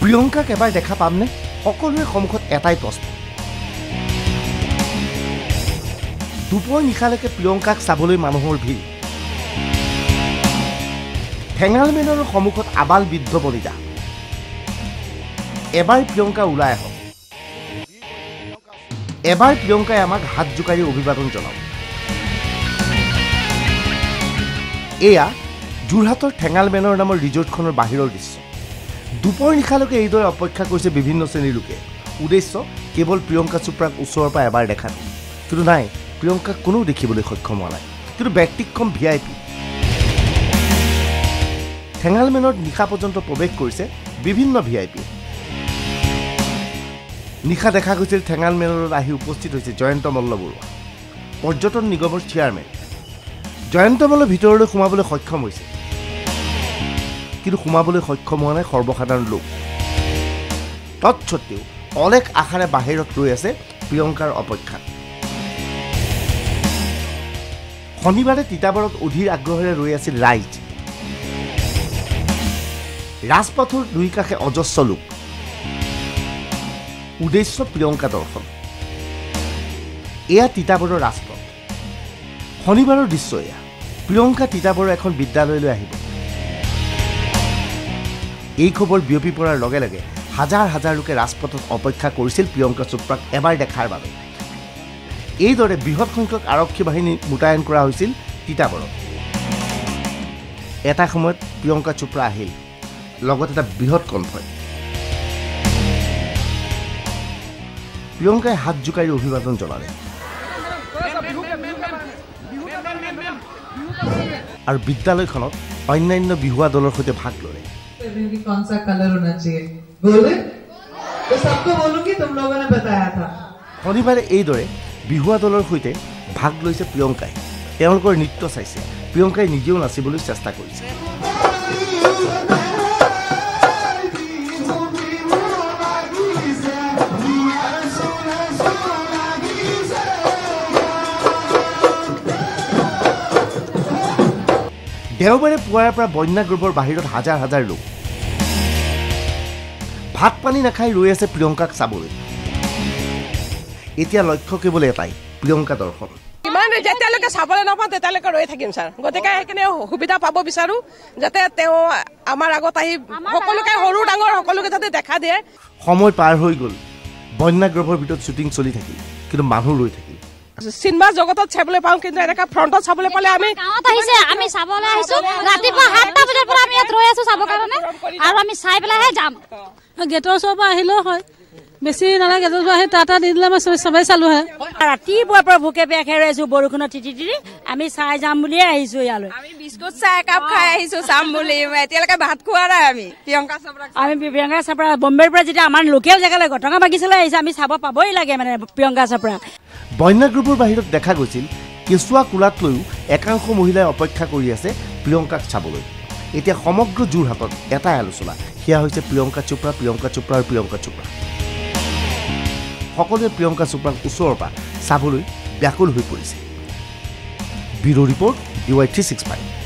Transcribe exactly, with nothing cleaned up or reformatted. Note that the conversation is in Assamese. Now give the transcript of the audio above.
প্ৰিয়ংকাক এবাৰ দেখা পামনে? সকলোৰে সন্মুখত এটাই প্ৰশ্ন। দুপৰ নিশালৈকে প্ৰিয়ংকাক চাবলৈ মানুহৰ ভিৰ। ঠেঙাল মেনৰ সন্মুখত আবাল বৃদ্ধ বনিতা। এবাৰ প্ৰিয়ংকা ওলাই আহক, এবাৰ প্ৰিয়ংকাই আমাক হাত জোকাৰি অভিবাদন জনাওক। এয়া যোৰহাটৰ ঠেঙাল মেনৰ নামৰ ৰিজৰ্টখনৰ বাহিৰৰ দৃশ্য। দুপৰ নিশালৈকে এইদৰে অপেক্ষা কৰিছে বিভিন্ন শ্ৰেণীৰ লোকে। উদ্দেশ্য কেৱল প্ৰিয়ংকা চোপ্ৰাক ওচৰৰ পৰা এবাৰ দেখাটো। কিন্তু নাই, প্ৰিয়ংকাক কোনেও দেখিবলৈ সক্ষম হোৱা নাই। কিন্তু ব্যক্তিক্ৰম ভি আই পি। ঠেঙাল মেনত নিশা পৰ্যন্ত প্ৰৱেশ কৰিছে বিভিন্ন ভি আই পি। নিশা দেখা গৈছিল ঠেঙাল মেনত আহি উপস্থিত হৈছে জয়ন্ত মল্ল বৰুৱা, পৰ্যটন নিগমৰ চেয়াৰমেন। জয়ন্ত মল্ল ভিতৰলৈ সোমাবলৈ সক্ষম হৈছে, কিন্তু সোমাবলৈ সক্ষম হোৱা নাই সৰ্বসাধাৰণ লোক। তৎসত্বেও অলেখ আশাৰে বাহিৰত ৰৈ আছে প্ৰিয়ংকাৰ অপেক্ষাত। শনিবাৰে তিতাবৰত অধীৰ আগ্ৰহেৰে ৰৈ আছিল ৰাইজ। ৰাজপথৰ দুই কাষে অজস্ৰ লোক। উদ্দেশ্য প্ৰিয়ংকা দৰ্শন। এয়া তিতাবৰৰ ৰাজপথ। শনিবাৰৰ দৃশ্য এয়া। প্ৰিয়ংকা তিতাবৰৰ এখন বিদ্যালয়লৈ আহিব। এই খবৰ বিয়পি পৰাৰ লগে লগে হাজাৰ হাজাৰ লোকে ৰাজপথত অপেক্ষা কৰিছিল প্ৰিয়ংকা চোপ্ৰাক এবাৰ দেখাৰ বাবে। এইদৰে বৃহৎ সংখ্যক আৰক্ষী বাহিনী মোতায়েন কৰা হৈছিল তিতাবৰত। এটা সময়ত প্ৰিয়ংকা চোপ্ৰা আহিল, লগত এটা বৃহৎ কনভয়। প্ৰিয়ংকাই হাত জোকাৰি অভিবাদন জনালে আৰু বিদ্যালয়খনত অন্যান্য বিহুৱা দলৰ সৈতে ভাগ ল'লে। শনিবাৰে এইদৰে বিহুৱা দলৰ সৈতে ভাগ লৈছে প্ৰিয়ংকাই। তেওঁলোকৰ নৃত্য চাইছে। প্ৰিয়ংকাই নিজেও নাচিবলৈ চেষ্টা কৰিছে। দেওবাৰে পুৱাৰ পৰা বন্যাগ্ৰবৰ বাহিৰত হাজাৰ হাজাৰ লোক। ভাত পানী নাখাই ৰৈ আছে প্ৰিয়ংকাক চাবলৈ। এতিয়া লক্ষ্য কেৱল এটাই, প্ৰিয়ংকা দৰ্শন। ইমান যেতিয়ালৈকে চাবলৈ নাপাওঁ তেতিয়ালৈকে ৰৈ থাকিম ছাৰ। গতিকে সেইখিনি সুবিধা পাব বিচাৰোঁ, যাতে তেওঁ আমাৰ আগত আহি সকলোকে সৰু ডাঙৰ সকলোকে যাতে দেখা দিয়ে। সময় পাৰ হৈ গ'ল। বন্যাগ্ৰবৰ ভিতৰত শ্বুটিং চলি থাকিল, কিন্তু মানুহ ৰৈ থাকিল। চিনেমা জগতত চাবলৈ পাওঁ, কিন্তু এনেকা ফ্ৰণ্টত চাবলৈ পালে আমি গাঁৱত আহিছে, আমি চাবলৈ আহিছো। ৰাতিপুৱা সাতটা বজাৰ পৰা আমি ইয়াত ৰৈ আছো চাবৰ কাৰণে, আৰু আমি চাই পেলাইহে যাম। গেটৰ ওচৰৰ পৰা আহিলেও হয়, বেছি নালাগে। গেটৰ পৰা আহি টাটা দি দিলে মই চবেই চালো হয়। ৰাতিপুৱাৰ পৰা ভোকে পেয়াকে ৰৈ আছো, বৰষুণত তিতি তিতি। আমি চাই যাম বুলিয়ে আহিছো ইয়ালৈ। আমি বিস্কুট চাহ একাপ খাই আহিছো চাম বুলি। এতিয়ালৈকে ভাত খোৱা নাই আমি। প্ৰিয়ংকা চোপ্ৰা আমি প্ৰিয়ংকা চোপ্ৰা বম্বেৰ পৰা যেতিয়া আমাৰ লোকেল জেগালৈ ঘটঙা বাগিচালৈ আহিছে, আমি চাব পাবই লাগে মানে প্ৰিয়ংকা চোপ্ৰা। বন্যাগ্ৰবৰ বাহিৰত দেখা গৈছিল কেঁচুৱা কোলাত লৈও একাংশ মহিলাই অপেক্ষা কৰি আছে প্ৰিয়ংকাক চাবলৈ। এতিয়া সমগ্ৰ যোৰহাটত এটাই আলোচনা, সেয়া হৈছে প্ৰিয়ংকা চোপ্ৰা, প্ৰিয়ংকা চোপ্ৰা আৰু প্ৰিয়ংকা চোপ্ৰা। সকলোৱে প্ৰিয়ংকা চোপ্ৰাক ওচৰৰ পৰা চাবলৈ ব্যাকুল হৈ পৰিছে। Bureau report D Y three six five.